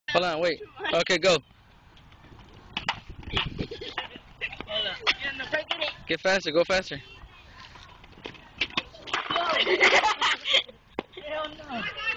Hold on, wait. Okay, go. Get faster, go faster. Hell no.